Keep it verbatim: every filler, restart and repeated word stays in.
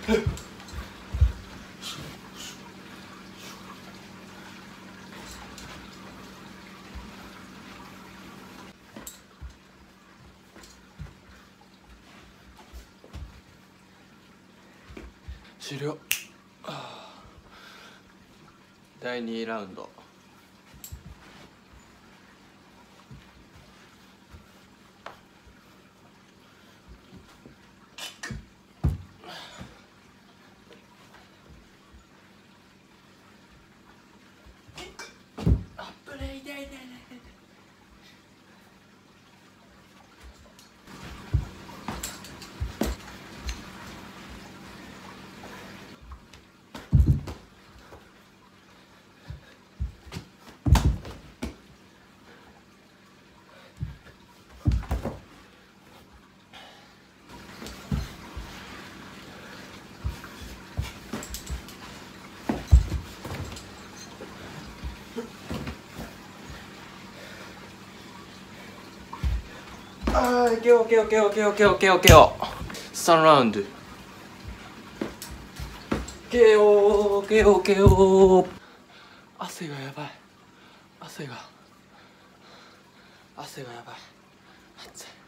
終了。だいにラウンド。あー、いけよいけよいけよいけよいけよいけよいけよ。さんラウンド。いけよいけよいけよ。汗がやばい。汗が汗がやばい。熱い。